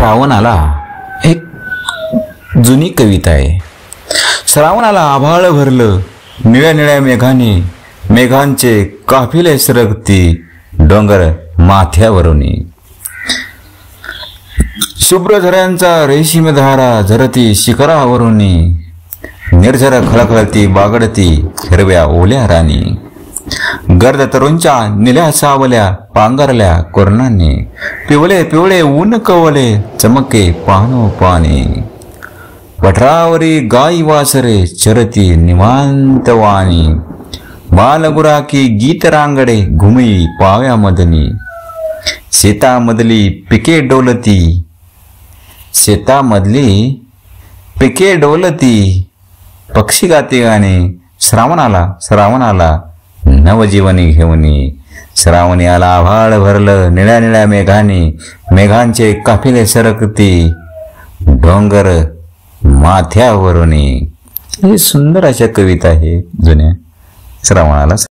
श्रावणाला एक जुनी कविता आहे. श्रावणाला आभाळ भरलं निळ्या निळ्या मेघाने, मेघांचे काफिले सरकती डोंगर माथ्यावरुनी. शुभ्र झऱ्यांचा रेशीम धारा झरती शिखरावरुनी, निर्झर खळखळती बागडती हिरव्या ओल्या रानी. गर्द तरुंच्या निल्या सावल्या पांघरल्या कोरणांनी, पिवळे पिवळे ऊन कवले चमके पानो पाणी. पठरावरी गाई वासरे चरती निवांत वाणी, बालगुराकी गीत रांगडे घुमी पाव्या मदनी. शेतामधली पिके डोलती, शेतामधली पिके डोलती, पक्षी गाते गाणे श्रावणाला श्रावणाला नवजीवनी घेऊनी. श्रावणी आला आभाळ भरलं निळ्या निळ्या मेघाने, मेघांचे काफिले सरकती डोंगर माथ्यावरुनी. ही सुंदर अशा कविता आहे जुन्या श्रावणाला.